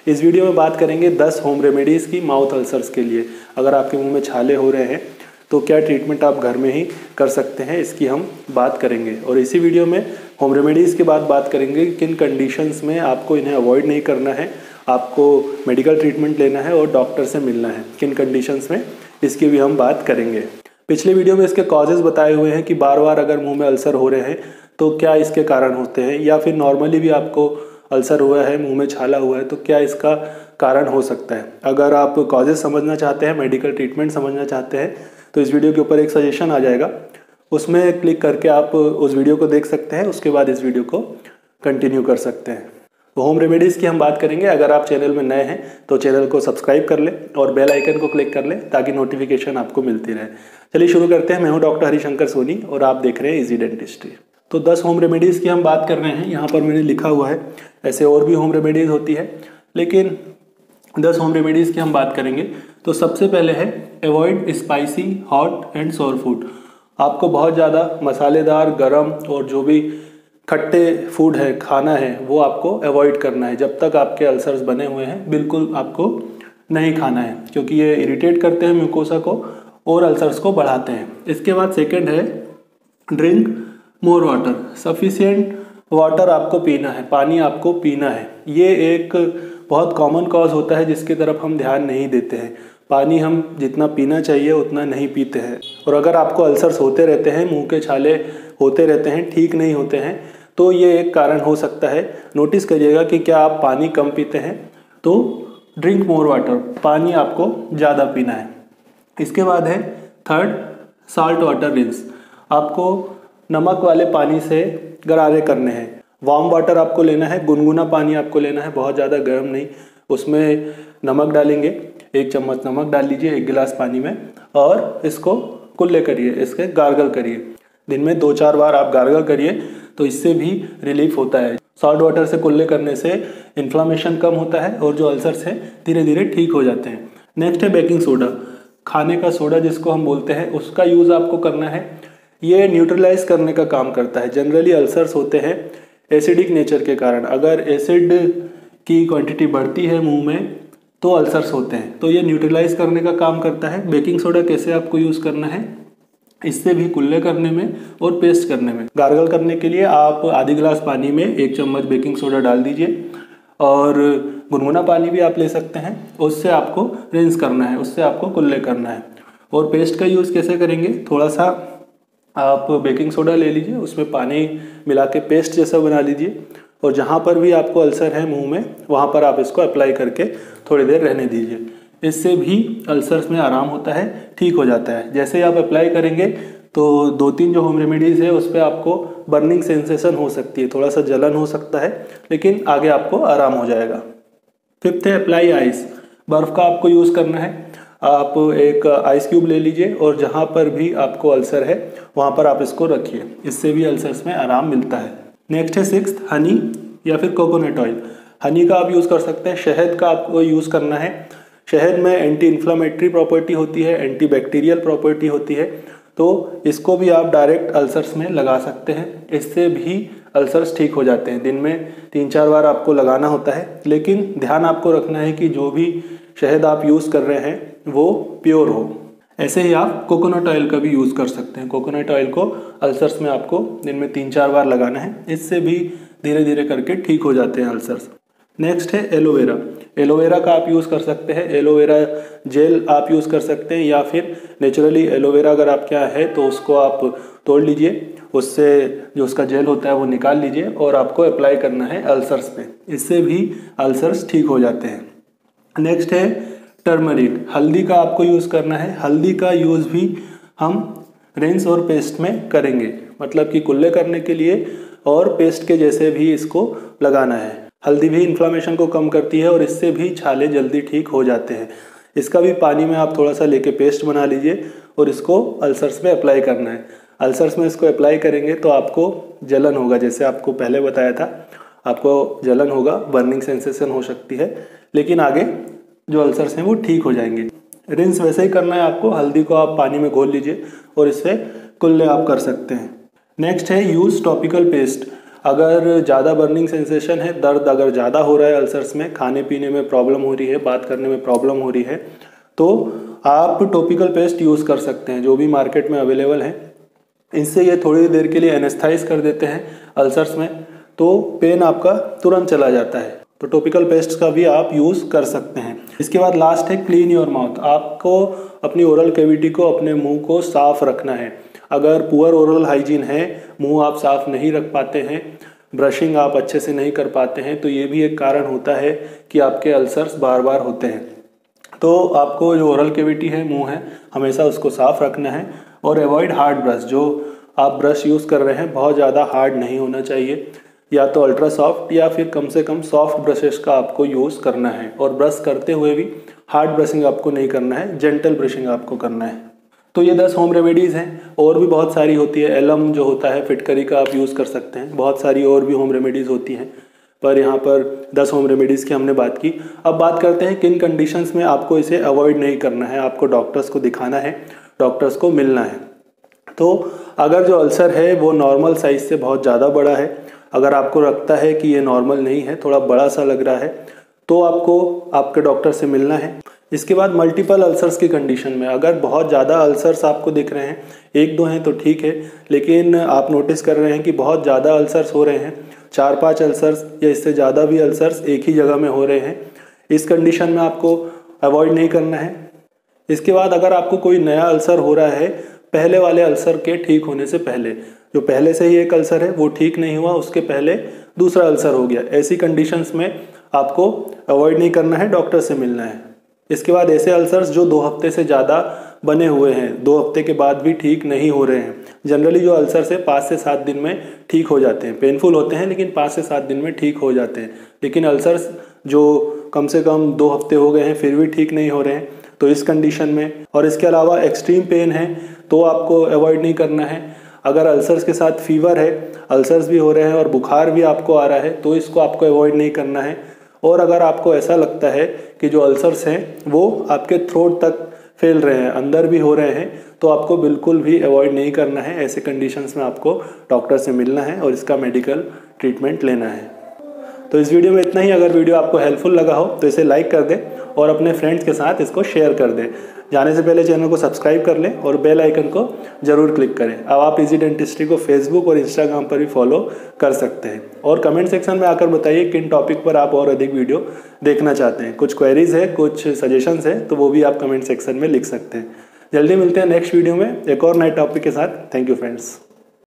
इस वीडियो में बात करेंगे 10 होम रेमेडीज़ की माउथ अल्सर्स के लिए। अगर आपके मुंह में छाले हो रहे हैं तो क्या ट्रीटमेंट आप घर में ही कर सकते हैं, इसकी हम बात करेंगे। और इसी वीडियो में होम रेमेडीज़ के बाद बात करेंगे किन कंडीशंस में आपको इन्हें अवॉइड नहीं करना है, आपको मेडिकल ट्रीटमेंट लेना है और डॉक्टर से मिलना है, किन कंडीशंस में, इसकी भी हम बात करेंगे। पिछले वीडियो में इसके कॉजेज़ बताए हुए हैं कि बार बार अगर मुंह में अल्सर हो रहे हैं तो क्या इसके कारण होते हैं, या फिर नॉर्मली भी आपको अल्सर हुआ है, मुंह में छाला हुआ है तो क्या इसका कारण हो सकता है। अगर आप कॉजेज़ समझना चाहते हैं, मेडिकल ट्रीटमेंट समझना चाहते हैं तो इस वीडियो के ऊपर एक सजेशन आ जाएगा, उसमें क्लिक करके आप उस वीडियो को देख सकते हैं, उसके बाद इस वीडियो को कंटिन्यू कर सकते हैं। तो होम रेमेडीज़ की हम बात करेंगे। अगर आप चैनल में नए हैं तो चैनल को सब्सक्राइब कर लें और बेल आइकन को क्लिक कर लें ताकि नोटिफिकेशन आपको मिलती रहे। चलिए शुरू करते हैं। मैं हूं डॉक्टर हरिशंकर सोनी और आप देख रहे हैं इजी डेंटिस्ट्री। तो 10 होम रेमेडीज़ की हम बात कर रहे हैं। यहाँ पर मैंने लिखा हुआ है, ऐसे और भी होम रेमेडीज़ होती है, लेकिन 10 होम रेमेडीज़ की हम बात करेंगे। तो सबसे पहले है avoid spicy, hot and sour food. आपको बहुत ज़्यादा मसालेदार, गरम और जो भी खट्टे फूड है, खाना है, वो आपको अवॉइड करना है। जब तक आपके अल्सर्स बने हुए हैं बिल्कुल आपको नहीं खाना है, क्योंकि ये इरिटेट करते हैं म्यूकोसा को और अल्सर्स को बढ़ाते हैं। इसके बाद सेकंड है drink more water. Sufficient water आपको पीना है, पानी आपको पीना है। ये एक बहुत कॉमन कॉज होता है जिसकी तरफ हम ध्यान नहीं देते हैं। पानी हम जितना पीना चाहिए उतना नहीं पीते हैं। और अगर आपको अल्सर्स होते रहते हैं, मुंह के छाले होते रहते हैं, ठीक नहीं होते हैं, तो ये एक कारण हो सकता है। नोटिस करिएगा कि क्या आप पानी कम पीते हैं, तो ड्रिंक मोर वाटर, पानी आपको ज़्यादा पीना है। इसके बाद है थर्ड साल्ट वाटर रिंस। आपको नमक वाले पानी से गरारे करने हैं। वार्म वाटर आपको लेना है, गुनगुना पानी आपको लेना है, बहुत ज़्यादा गर्म नहीं। उसमें नमक डालेंगे, 1 चम्मच नमक डाल लीजिए 1 गिलास पानी में और इसको कुल्ले करिए, इसके गार्गल करिए। दिन में 2-4 बार आप गार्गल करिए तो इससे भी रिलीफ होता है। सॉल्ट वाटर से कुल्ले करने से इन्फ्लामेशन कम होता है और जो अल्सर्स हैं धीरे धीरे ठीक हो जाते हैं। नेक्स्ट है बेकिंग सोडा। खाने का सोडा जिसको हम बोलते हैं, उसका यूज़ आपको करना है। ये न्यूट्रलाइज करने का काम करता है। जनरली अल्सर्स होते हैं एसिडिक नेचर के कारण। अगर एसिड की क्वांटिटी बढ़ती है मुंह में तो अल्सर्स होते हैं, तो ये न्यूट्रलाइज करने का काम करता है। बेकिंग सोडा कैसे आपको यूज़ करना है, इससे भी कुल्ले करने में और पेस्ट करने में। गार्गल करने के लिए आप आधी गिलास पानी में 1 चम्मच बेकिंग सोडा डाल दीजिए और गुनगुना पानी भी आप ले सकते हैं, उससे आपको रिंस करना है, उससे आपको कुल्ले करना है। और पेस्ट का यूज़ कैसे करेंगे, थोड़ा सा आप बेकिंग सोडा ले लीजिए, उसमें पानी मिला के पेस्ट जैसा बना लीजिए और जहाँ पर भी आपको अल्सर है मुंह में वहाँ पर आप इसको अप्लाई करके थोड़ी देर रहने दीजिए। इससे भी अल्सर्स में आराम होता है, ठीक हो जाता है। जैसे ही आप अप्लाई करेंगे तो 2-3 जो होम रेमेडीज़ है उस पर आपको बर्निंग सेंसेशन हो सकती है, थोड़ा सा जलन हो सकता है, लेकिन आगे आपको आराम हो जाएगा। फिफ्थ है अप्लाई आइस। बर्फ़ का आपको यूज़ करना है। आप एक आइस क्यूब ले लीजिए और जहाँ पर भी आपको अल्सर है वहाँ पर आप इसको रखिए, इससे भी अल्सर्स में आराम मिलता है। नेक्स्ट है सिक्स्थ हनी या फिर कोकोनट ऑयल। हनी का आप यूज़ कर सकते हैं, शहद का आपको यूज़ करना है। शहद में एंटी इन्फ्लामेटरी प्रॉपर्टी होती है, एंटी बैक्टीरियल प्रॉपर्टी होती है, तो इसको भी आप डायरेक्ट अल्सर्स में लगा सकते हैं। इससे भी अल्सर्स ठीक हो जाते हैं। दिन में 3-4 बार आपको लगाना होता है, लेकिन ध्यान आपको रखना है कि जो भी शहद आप यूज़ कर रहे हैं वो प्योर हो। ऐसे ही आप कोकोनट ऑयल का भी यूज़ कर सकते हैं। कोकोनट ऑयल को अल्सर्स में आपको दिन में 3-4 बार लगाना है, इससे भी धीरे धीरे करके ठीक हो जाते हैं अल्सर्स। नेक्स्ट है एलोवेरा। एलोवेरा का आप यूज़ कर सकते हैं, एलोवेरा जेल आप यूज़ कर सकते हैं, या फिर नेचुरली एलोवेरा अगर आपके यहाँ है तो उसको आप तोड़ लीजिए, उससे जो उसका जेल होता है वो निकाल लीजिए और आपको अप्लाई करना है अल्सर्स पे, इससे भी अल्सर्स ठीक हो जाते हैं। नेक्स्ट है टर्मरिक। हल्दी का आपको यूज़ करना है। हल्दी का यूज़ भी हम रिंस और पेस्ट में करेंगे, मतलब कि कुल्ले करने के लिए और पेस्ट के जैसे भी इसको लगाना है। हल्दी भी इन्फ्लामेशन को कम करती है और इससे भी छाले जल्दी ठीक हो जाते हैं। इसका भी पानी में आप थोड़ा सा लेके पेस्ट बना लीजिए और इसको अल्सर्स में अप्लाई करना है। अल्सर्स में इसको अप्लाई करेंगे तो आपको जलन होगा, जैसे आपको पहले बताया था, आपको जलन होगा, बर्निंग सेंसेशन हो सकती है, लेकिन आगे जो अल्सर्स हैं वो ठीक हो जाएंगे। रिंस वैसे ही करना है आपको। हल्दी को आप पानी में घोल लीजिए और इससे कुल्ले आप कर सकते हैं। नेक्स्ट है यूज़ टॉपिकल पेस्ट। अगर ज़्यादा बर्निंग सेंसेशन है, दर्द अगर ज़्यादा हो रहा है अल्सर्स में, खाने पीने में प्रॉब्लम हो रही है, बात करने में प्रॉब्लम हो रही है, तो आप टॉपिकल पेस्ट यूज़ कर सकते हैं जो भी मार्केट में अवेलेबल है। इससे ये थोड़ी देर के लिए एनेस्थाइज कर देते हैं अल्सर्स में, तो पेन आपका तुरंत चला जाता है। तो टॉपिकल पेस्ट का भी आप यूज़ कर सकते हैं। इसके बाद लास्ट है क्लीन योर माउथ। आपको अपनी ओरल कैविटी को, अपने मुंह को साफ रखना है। अगर पुअर ओरल हाइजीन है, मुंह आप साफ नहीं रख पाते हैं, ब्रशिंग आप अच्छे से नहीं कर पाते हैं, तो ये भी एक कारण होता है कि आपके अल्सर्स बार बार होते हैं। तो आपको जो ओरल कैविटी है, मुंह है, हमेशा उसको साफ रखना है और अवॉइड हार्ड ब्रश। जो आप ब्रश यूज़ कर रहे हैं बहुत ज़्यादा हार्ड नहीं होना चाहिए, या तो अल्ट्रा सॉफ्ट या फिर कम से कम सॉफ्ट ब्रशेस का आपको यूज़ करना है। और ब्रश करते हुए भी हार्ड ब्रशिंग आपको नहीं करना है, जेंटल ब्रशिंग आपको करना है। तो ये 10 होम रेमेडीज़ हैं, और भी बहुत सारी होती है। एलम जो होता है फिटकरी का आप यूज़ कर सकते हैं। बहुत सारी और भी होम रेमेडीज़ होती हैं, पर यहाँ पर 10 होम रेमेडीज़ की हमने बात की। अब बात करते हैं किन कंडीशंस में आपको इसे अवॉइड नहीं करना है। आपको डॉक्टर्स को दिखाना है, डॉक्टर्स को मिलना है। तो अगर जो अल्सर है वो नॉर्मल साइज़ से बहुत ज़्यादा बड़ा है, अगर आपको लगता है कि ये नॉर्मल नहीं है, थोड़ा बड़ा सा लग रहा है, तो आपको आपके डॉक्टर से मिलना है। इसके बाद मल्टीपल अल्सर्स की कंडीशन में, अगर बहुत ज़्यादा अल्सर्स आपको दिख रहे हैं, 1-2 हैं तो ठीक है, लेकिन आप नोटिस कर रहे हैं कि बहुत ज़्यादा अल्सर्स हो रहे हैं, 4-5 अल्सर्स या इससे ज़्यादा भी अल्सर्स एक ही जगह में हो रहे हैं, इस कंडीशन में आपको अवॉइड नहीं करना है। इसके बाद अगर आपको कोई नया अल्सर हो रहा है पहले वाले अल्सर के ठीक होने से पहले, जो पहले से ही एक अल्सर है वो ठीक नहीं हुआ, उसके पहले दूसरा अल्सर हो गया, ऐसी कंडीशंस में आपको अवॉइड नहीं करना है, डॉक्टर से मिलना है। इसके बाद ऐसे अल्सर्स जो 2 हफ्ते से ज़्यादा बने हुए हैं, 2 हफ्ते के बाद भी ठीक नहीं हो रहे हैं। जनरली जो अल्सर्स है 5 से 7 दिन में ठीक हो जाते हैं, पेनफुल होते हैं लेकिन 5 से 7 दिन में ठीक हो जाते हैं। लेकिन अल्सर्स जो कम से कम 2 हफ्ते हो गए हैं फिर भी ठीक नहीं हो रहे हैं, तो इस कंडीशन में, और इसके अलावा एक्सट्रीम पेन है तो आपको अवॉइड नहीं करना है। अगर अल्सर्स के साथ फीवर है, अल्सर्स भी हो रहे हैं और बुखार भी आपको आ रहा है, तो इसको आपको अवॉइड नहीं करना है। और अगर आपको ऐसा लगता है कि जो अल्सर्स हैं वो आपके थ्रोट तक फैल रहे हैं, अंदर भी हो रहे हैं, तो आपको बिल्कुल भी अवॉइड नहीं करना है। ऐसे कंडीशंस में आपको डॉक्टर से मिलना है और इसका मेडिकल ट्रीटमेंट लेना है। तो इस वीडियो में इतना ही। अगर वीडियो आपको हेल्पफुल लगा हो तो इसे लाइक कर दें और अपने फ्रेंड्स के साथ इसको शेयर कर दें। जाने से पहले चैनल को सब्सक्राइब कर लें और बेल आइकन को जरूर क्लिक करें। अब आप इजी डेंटिस्ट्री को फेसबुक और इंस्टाग्राम पर भी फॉलो कर सकते हैं। और कमेंट सेक्शन में आकर बताइए किन टॉपिक पर आप और अधिक वीडियो देखना चाहते हैं। कुछ क्वेरीज है, कुछ सजेशंस है, तो वो भी आप कमेंट सेक्शन में लिख सकते हैं। जल्दी मिलते हैं नेक्स्ट वीडियो में एक और नए टॉपिक के साथ। Thank you friends.